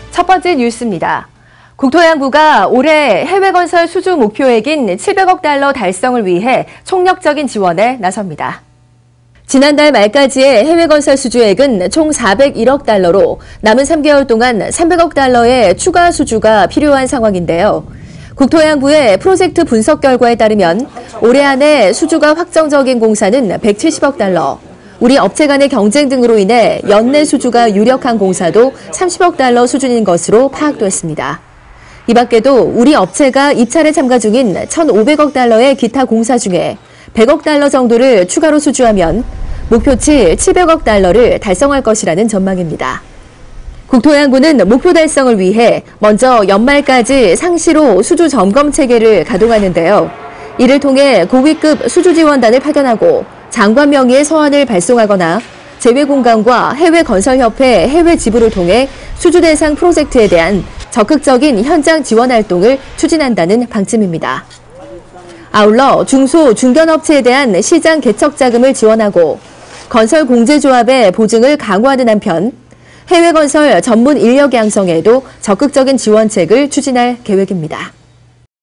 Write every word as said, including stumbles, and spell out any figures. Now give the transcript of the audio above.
첫 번째 뉴스입니다. 국토해양부가 올해 해외 건설 수주 목표액인 칠백억 달러 달성을 위해 총력적인 지원에 나섭니다. 지난달 말까지의 해외 건설 수주액은 총 사백일억 달러로 남은 삼 개월 동안 삼백억 달러의 추가 수주가 필요한 상황인데요. 국토해양부의 프로젝트 분석 결과에 따르면 올해 안에 수주가 확정적인 공사는 백칠십억 달러, 우리 업체 간의 경쟁 등으로 인해 연내 수주가 유력한 공사도 삼십억 달러 수준인 것으로 파악됐습니다. 이 밖에도 우리 업체가 입찰에 참가 중인 천오백억 달러의 기타 공사 중에 백억 달러 정도를 추가로 수주하면 목표치 칠백억 달러를 달성할 것이라는 전망입니다. 국토해양부는 목표 달성을 위해 먼저 연말까지 상시로 수주 점검 체계를 가동하는데요. 이를 통해 고위급 수주 지원단을 파견하고 장관 명의의 서한을 발송하거나 재외공간과 해외건설협회 해외 지부를 통해 수주 대상 프로젝트에 대한 적극적인 현장 지원 활동을 추진한다는 방침입니다. 아울러 중소, 중견업체에 대한 시장 개척 자금을 지원하고 건설공제조합의 보증을 강화하는 한편 해외건설 전문 인력 양성에도 적극적인 지원책을 추진할 계획입니다.